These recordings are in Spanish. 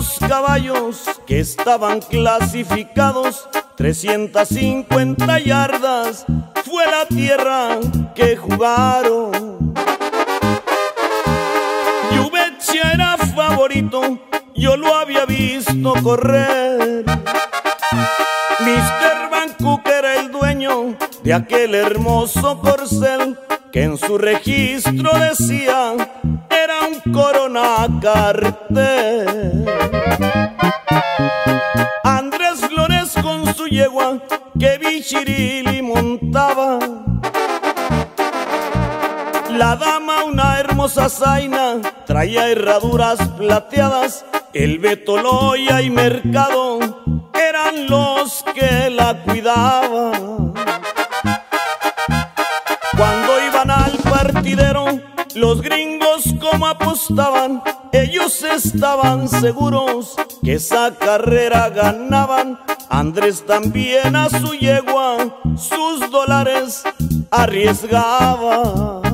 los caballos que estaban clasificados, 350 yardas fue la tierra que jugaron. Yubecha era favorito, yo lo había visto correr. Mr. Van Cook era el dueño de aquel hermoso corcel que en su registro decía era un Corona Carter. Andrés Flores con su yegua que Bichirili montaba, la dama una hermosa zaina, traía herraduras plateadas. El Beto, Loya y Mercado eran los que la cuidaban. Cuando iban al partidero, los gringos como apostaban, ellos estaban seguros que esa carrera ganaban. Andrés también a su yegua sus dólares arriesgaba.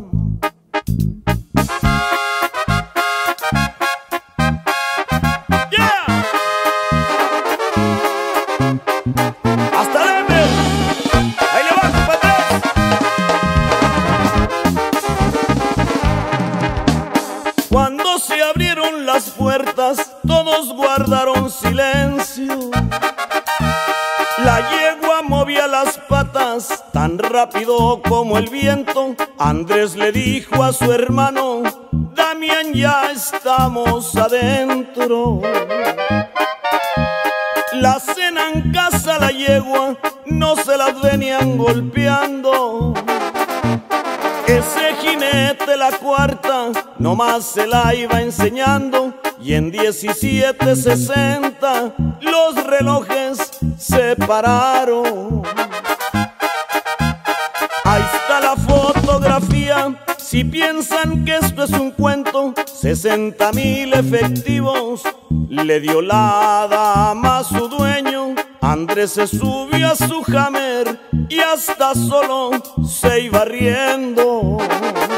Cuando se abrieron las puertas, todos guardaron silencio. La yegua movía las patas tan rápido como el viento. Andrés le dijo a su hermano: Damián, ya estamos adentro. La cena en casa, la yegua no se las venían golpeando. Ese jinete, la cuarta, nomás se la iba enseñando. Y en 17:60 los relojes se pararon. Ahí está la fotografía, si piensan que esto es un cuento. 60,000 efectivos le dio la dama a su dueño. Andrés se subió a su Hammer y hasta solo se iba riendo.